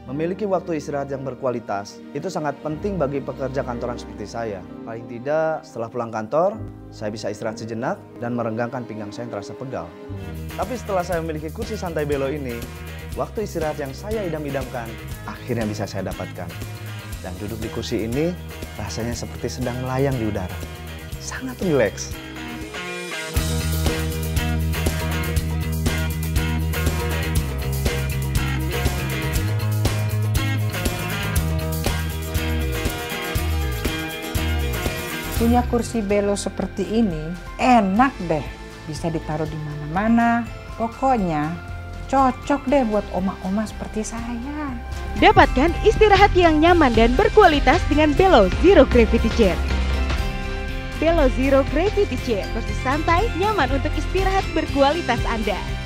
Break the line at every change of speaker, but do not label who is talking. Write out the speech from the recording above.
Memiliki waktu istirahat yang berkualitas itu sangat penting bagi pekerja kantoran seperti saya. Paling tidak setelah pulang kantor, saya bisa istirahat sejenak dan merenggangkan pinggang saya yang terasa pegal. Tapi setelah saya memiliki kursi santai belo ini, waktu istirahat yang saya idam-idamkan akhirnya bisa saya dapatkan. Dan duduk di kursi ini rasanya seperti sedang melayang di udara. Sangat rileks.
Punya kursi belo seperti ini enak deh, bisa ditaruh di mana-mana. Pokoknya cocok deh buat oma-oma seperti saya.
Dapatkan istirahat yang nyaman dan berkualitas dengan Belo Zero Gravity Chair. Belo Zero Gravity Chair, kursi santai, nyaman untuk istirahat berkualitas Anda.